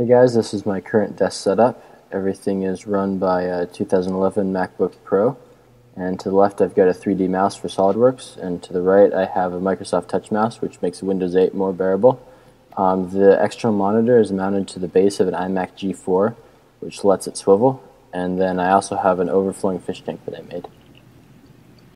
Hey guys, this is my current desk setup. Everything is run by a 2011 MacBook Pro, and to the left I've got a 3D mouse for SolidWorks, and to the right I have a Microsoft Touch mouse, which makes Windows 8 more bearable. The external monitor is mounted to the base of an iMac G4, which lets it swivel, and then I also have an overflowing fish tank that I made.